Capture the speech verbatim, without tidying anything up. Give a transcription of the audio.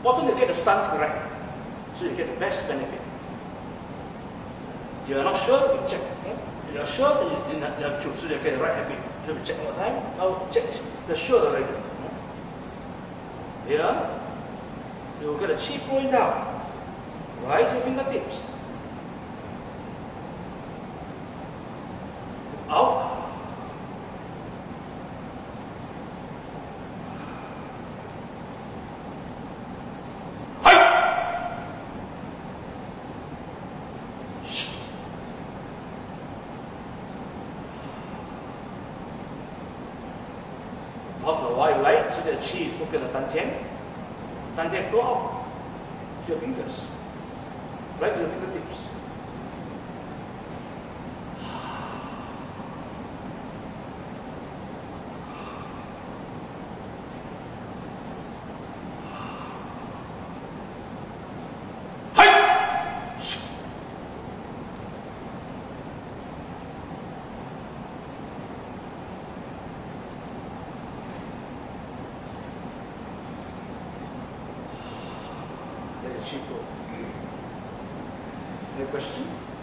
important to get the stance correct, so you get the best benefit. You're not sure, you check. Okay? You're not sure, you, you, you have to, so you get the right habit. You have to check all the time. Now check the sure already. Here, you will get a chi flowing down. Right your fingertips. Out. Also, why you like, so the chi is focused on dantian. Dantian flow out to your fingers, right to your fingertips. Any question?